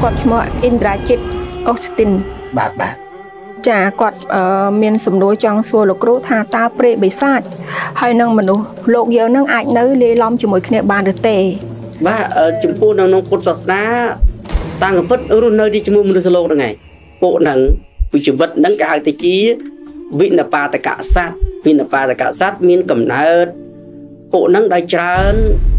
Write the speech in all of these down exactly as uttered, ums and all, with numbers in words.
គាត់ឈ្មោះ Indrajit Austin បាទបាទចាគាត់មានសំណួរចង់សួរលោកគ្រូថាតើព្រៃបិសាចហើយនឹងមនុស្សលោកយើងនឹងអាចនៅលាយឡំជាមួយគ្នាបានឬទេបាទចំពោះនៅក្នុងពុទ្ធសាសនាតាមកំពិតរស់នៅជាមួយមនុស្សលោកហ្នឹងឯងពួកហ្នឹងពីជីវិតហ្នឹងគេហៅទៅជាវិនបាតកសត្វវិនបាតកសត្វមានកំណើតពួកហ្នឹងដែលច្រើន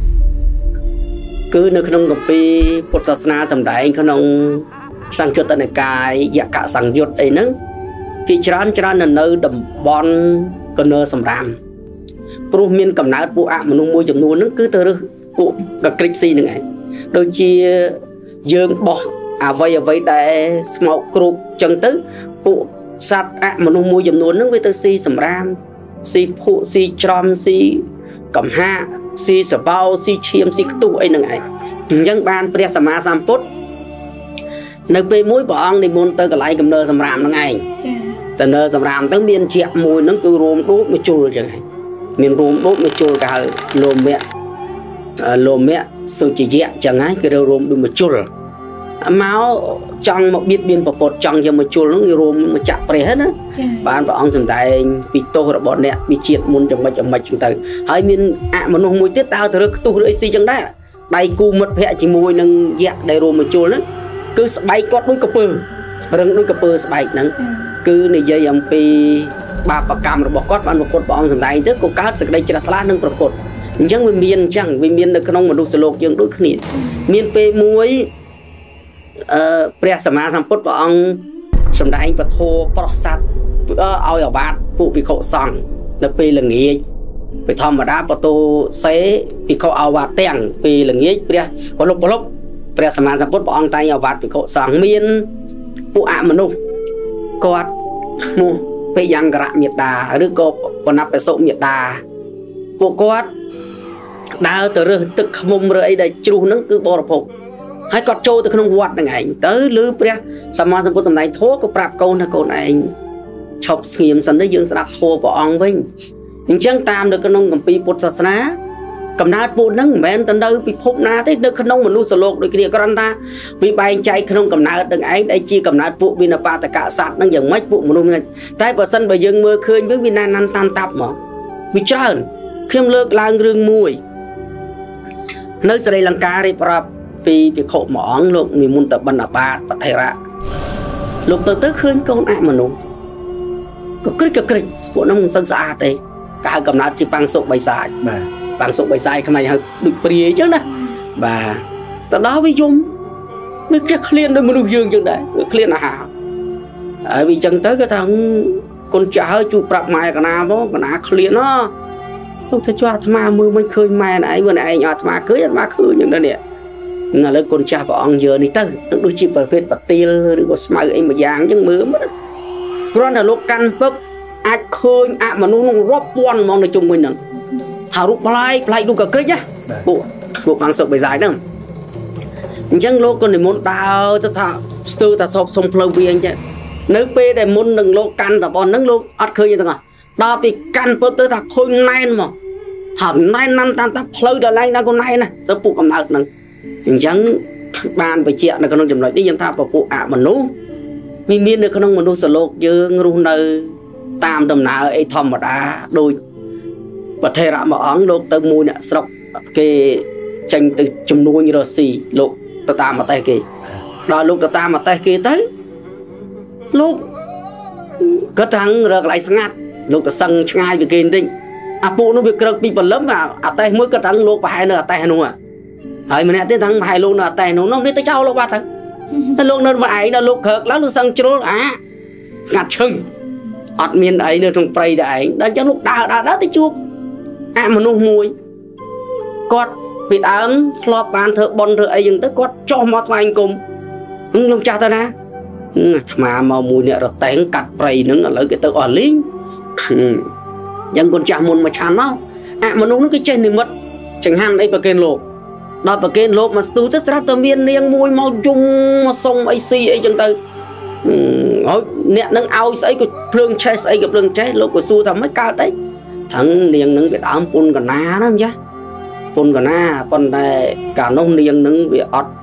គឺនៅក្នុងគម្ពីរពុទ្ធសាសនាសម្ដែងក្នុងសង្យុត្តនិកាយយកសង្យុត្តអីហ្នឹងគេច្រើនច្រើននៅនៅតំបន់កណើសម្រាមព្រោះមានកំណើតពួកអមនុស្សមួយចំនួនហ្នឹងគឺទៅរើសពួកកក្រិចស៊ីហ្នឹងឯងដូចជាយើងបោះអ្វីអ្វីដែលស្មោកគ្រូបចឹងទៅពួកសត្វអមនុស្សមួយចំនួនហ្នឹងវាទៅស៊ីសម្រាមស៊ីភក់ស៊ីច្រំស៊ីកំហាស៊ីសបោស៊ីឈាមស៊ីខ្ទុះអីហ្នឹងឯងអញ្ចឹងបានព្រះសម្មាសម្ពុទ្ធនៅពេលមួយព្រះអង្គនិមន្តទៅកន្លែងកំណើសម្រាមហ្នឹងឯងទៅនៅសម្រាមទៅមានជាមួយហ្នឹងគឺរួមដូចមួយជុលចឹងឯងមានរួមដូចមួយជុលគេហៅលោមៈលោមៈសុជយៈចឹងហើយគឺរួមដូចមួយជុលមកចង់មកបៀតបៀនប្រពុតចង់យកមកជុលហ្នឹងគឺរួមមកចាក់ព្រះណាបានព្រះអង្គសម្ដែងពីទោសរបស់អ្នកពីជាតិមុនចំណុចចំណុចចឹងទៅហើយមានអមនុស្សមួយទៀតតើទៅរកខ្ទុះឬអីស៊ីចឹងដែរដៃគូមិត្តភ័ក្តិជាមួយនឹងយៈដែលរួមមកជុលហ្នឹងគឺស្បែកគាត់ដូចកពើរឹងដូចកពើស្បែកហ្នឹងគឺនិយាយអំពីបាបកម្មរបស់គាត់បានប្រពុតព្រះអង្គសម្ដែងទៅក៏កើតសេចក្តីជ្រះថ្លានឹងប្រពុតអញ្ចឹងវាមានអញ្ចឹងវាមាននៅក្នុងមនុស្សលោកយើងដូចគ្នាមានពេលមួយអឺព្រះសម្មាសម្ពុទ្ធព្រះអង្គសម្ដែងពធប្រស័តឲ្យអាវាតពួកភិក្ខុសង្ឃនៅពេលល្ងាចពីធម្មតាបតោសេភិក្ខុអាវាតទាំងពេលល្ងាចព្រះប្រលប់ប្រលប់ព្រះសម្មាសម្ពុទ្ធព្រះអង្គតែងអាវាតភិក្ខុសង្ឃមានពួកអមនុស្សគាត់ឈ្មោះពេយ៉ាងករៈមេតាឬក៏បណបសុមេតាពួកគាត់ដើរទៅរើសទឹកខ្មុំឬអីដែលជ្រុះហ្នឹងគឺបរិភោគហើយគាត់ចូលទៅក្នុងវត្តហ្នឹងឯងទៅឬព្រះសម្មាសម្ពុទ្ធសម្ដែងធម៌ក៏ប្រាប់កូនថាកូនឯងឈប់ស្ងៀមសិនទៅយើងស្ដាប់ធម៌ព្រះអង្គវិញអញ្ចឹងតាមនៅក្នុងគម្ពីរពុទ្ធសាសនាកំណើតពួកហ្នឹងមិនមែនទៅនៅពិភពណាទេនៅក្នុងមនុស្សលោកដូចគ្នាគ្រាន់តែវាបែងចែកក្នុងកំណើតនឹងឯងដែលជាកំណើតពួកវិនបាតកសត្វហ្នឹងយ៉ាងម៉េចពួកមនុស្សហ្នឹងតែបើសិនបើយើងមើលឃើញវិញវាណានតាមតាប់មកវាច្រើនខ្ញុំលើកឡើងរឿងមួយនៅស្រីលង្ការៀបរាប់ពីភិក្ខុមួយអង្គលោកនិមន្តទៅបណ្ឌបាតបថេរៈលោកទៅទៅឃើញកូនអមនុស្សក៏ក្រិចក៏ក្រិចពួកនោះមិនសឹងស្អាតទេកើកំណើតជាបាំងសុបិសាចបាទបាំងសុបិសាចខ្មែរហៅដូចព្រាយអញ្ចឹងណាបាទទៅដល់វាយំវាចេះឃ្លានដោយមនុស្សយើងអញ្ចឹងដែរវាឃ្លានអាហារហើយវាអញ្ចឹងទៅគេថាកូនចាស់ហើយជួយប្រាប់ម៉ែកណាមកកណាឃ្លានហ៎លោកទៅជួអាត្មាមើលមិនឃើញម៉ែណែឯងមើលឯងអាត្មាឃើញអាត្មាឃើញអញ្ចឹងដែរនេះឥឡូវកូនចាស់ព្រះអង្គយើនេះទៅនឹងដូចជាប្រភេទបទាលឬក៏ស្មៅអីមួយយ៉ាងអញ្ចឹងមើលមើលគ្រាន់តែលោកកាន់ពឹបអាចឃើញអមនុស្សនឹងរាប់ពាន់ហ្មងនៅជុំវិញហ្នឹងថារូបប្លែកប្លែកដូចកក្រិចណាពួកពួកបាំងសុបិសាចហ្នឹងអញ្ចឹងលោកក៏និមន្តដើរទៅថាស្ទើរតែសពសុំផ្លូវវាអញ្ចឹងនៅពេលដែលមុននឹងលោកកាន់របស់ហ្នឹងលោកអត់ឃើញទេទាំងអស់ដល់ពីកាន់ពឹបទៅថាឃើញណែនមកថាណែនណាន់តាមតាផ្លូវដល់ឡើងណាក៏ណែនណាសើពួកកំណើតហ្នឹងអញ្ចឹងបានបញ្ជាក់នៅក្នុងចំណុចនេះយើងថាពពួកអមនុស្សវាមាននៅក្នុងមនុស្សលោកយើងរស់នៅតាមដំណើរអីធម្មតាដូចបថេរៈមួយអង្គលោកទៅមួយអ្នកស្រុកគេចេញទៅជំនួញរស់ស៊ីលោកទៅតាមប្រទេសគេដល់លោកទៅតាមប្រទេសគេទៅលោកគាត់ថារកកន្លែងស្ងាត់លោកទៅសឹងឆ្ងាយពីគេបន្តិចអាពួកនោះវាក្រឹកពីព្រលឹមអាតេះមួយគាត់ថាលោកប្រហែលនៅអាតេះនោះហើយម្នាក់ទៀតថាប្រហែលលោកនៅអាតេះនោះនោះនេះទៅចោលលោកបាត់ទៅតែលោកនៅម្នាក់ឯងដល់លោកក្រឹកឡើងលោកសឹងជ្រុលអាស្ងាត់ឈឹងអត់មានអីនៅក្នុងព្រៃតែឯងដល់អញ្ចឹងលោកដើរដើរដើរទៅជួបអមនុស្សមួយគាត់ពីដើមធ្លាប់បានធ្វើបុណ្យធ្វើអីយ៉ាងទៅគាត់ចុះមកថ្វាយគុំលោកចាស់ទៅណាអាត្មាមកមួយអ្នករតែងកាត់ព្រៃហ្នឹងឥឡូវគេទៅអស់លីងអញ្ចឹងកូនចាស់មុនមកឆាន់មកអមនុស្សហ្នឹងគឺចេះនិមិត្តចង្ហាន់អីប្រគេនលោកដល់ប្រគេនលោកមកស្ទូទៅស្រាប់តែមាននាងមួយមកយំមកសុំអីស៊ីអីចឹងទៅហើយអ្នកនឹងឲ្យស្អីក៏ភ្លើងឆេះស្អីក៏ភ្លើងឆេះលោកក៏សួរថាមិនកើតអីថឹងនាងនឹងវាដើមពុនកណាណាម្ចាស់ពុនកណាប៉ុន្តែកាលនោះនាងនឹងវាអត់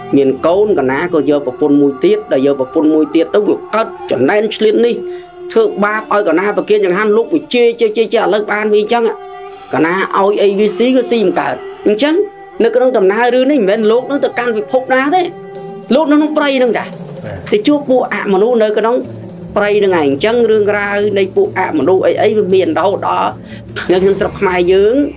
miền côn cả ná có giờ bọc phun mùi tiết là giờ bọc phun mùi tiết tới việc cất cho nên lên đi thưa ba ơi cả ná bậc kia chẳng han lúc bị chê chê chê chê lớp ban vì chăng ạ cả ná ôi a bê xê cái xì mà cả nhưng chăng nếu cái đông tầm na rư này mình lúc nó tự can bị phục ná thế lúc nó không play đâu cả thì chưa bộ ạ mà nó nơi cái đông play là ngày chăng rương ra đây bộ ạ mà nó ấy ấy miền đâu đó nhưng hiện sập mai dướng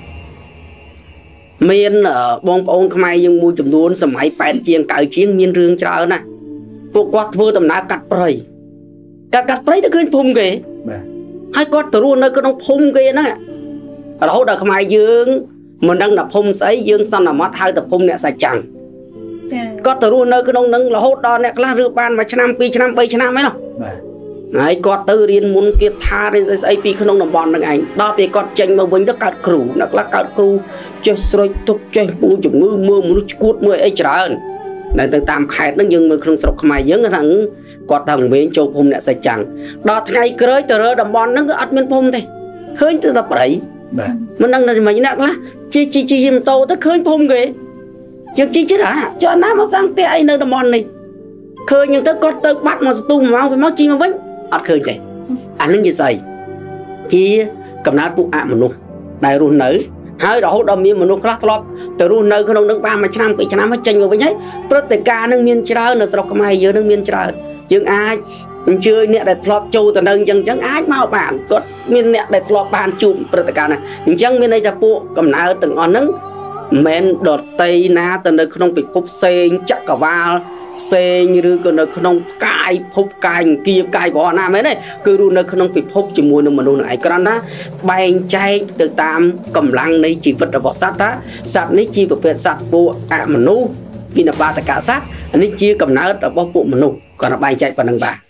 miền ở bong bong mai nhưng mua chùm luôn sầm máy bèn chiên cài chiên miền rương chờ nè bộ quạt vừa tầm na cắt play cắt cắt play thì cứ phun kì hai quạt từ luôn nơi cái đông phun kì nè đó là mai dướng mình đang đập phun sấy dương xong là mất hai tập phun nè sạch chẳng có từ luôn nơi cái đông nâng là hốt đó nè là rượu ban mà năm pi năm bảy năm mấy đâu đấy có từ điên muốn kia tha đến a pê không nông bòn đằng ảnh đó thì có tranh mà với tất cả cừu nó là cả cừu chơi rồi tục chơi mua chủng mưa mưa muốn cuột mưa ấy trả ơn này từ tam khai nó nhưng mà không sọc mày giống cái thằng có thằng bên châu phun nè sạch chẳng đó ngày cưới từ rồi đầm bòn nó cứ ăn miếng phun thì khơi từ tập đấy mình đang là mình nặng lá chi chi chi chim tô tới khơi phun kì chứ chi chứ đã cho nó mà sang té ai nơi đầm bòn này khơi nhưng tới có tới bắt mà tung mà với máu chi mà vĩnh ăn khơi kì anh nó như vậy chi cầm nát bụng ạ mà luôn đại luôn nữ hai đó đầm miên mà luôn khác lắm từ luôn nơi không đông nước ba mà trăm bảy trăm mấy tranh rồi với nhảy tất cả nước miên chả là sao có ai giờ nước miên chả nhưng ai chơi nè để flop châu từ đơn chân chẳng ai mau bản có miền nè để flop bàn chụp tất cả này nhưng chẳng miền đây là bộ cầm ná từng on nắng men đọt tây na từ nơi không bị phúc xe chắc cả va xe như cái nơi không cài phúc cài kia cài bỏ na mấy này cứ luôn nơi không bị phúc chỉ mua được mà luôn này cái đó bay chay từ tam cầm lăng này chỉ vật là bỏ sát á sát này chỉ vật sạt bộ à mà nu vì là ba tất cả sát anh ấy chia cầm ná ở bao bộ mà nu còn là bay chạy vào đằng bà